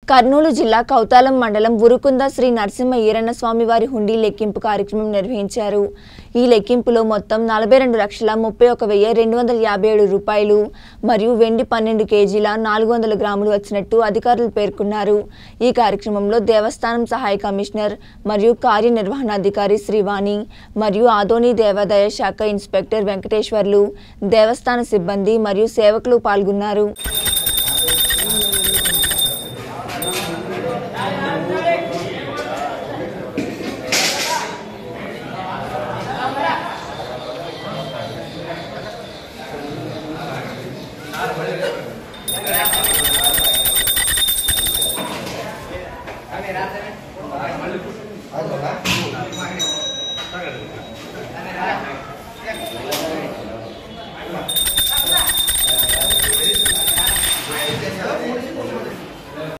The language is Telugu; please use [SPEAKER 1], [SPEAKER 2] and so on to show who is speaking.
[SPEAKER 1] కర్నూలు జిల్లా కౌతాలం మండలం ఉరుకుంద శ్రీ నరసింహ ఈరన్న స్వామి వారి హుండీ లెక్కింపు కార్యక్రమం నిర్వహించారు। ఈ లెక్కింపులో మొత్తం 42,31,257 రూపాయలు మరియు వెండి 12 కేజీల 400 గ్రాములు వచ్చినట్టు అధికారులు పేర్కొన్నారు। ఈ కార్యక్రమంలో దేవస్థానం సహాయ కమిషనర్ మరియు కార్యనిర్వహణాధికారి శ్రీవాణి మరియు ఆదోని దేవాదాయ శాఖ ఇన్స్పెక్టర్ వెంకటేశ్వర్లు దేవస్థాన సిబ్బంది మరియు సేవకులు పాల్గొన్నారు।
[SPEAKER 2] Gracias.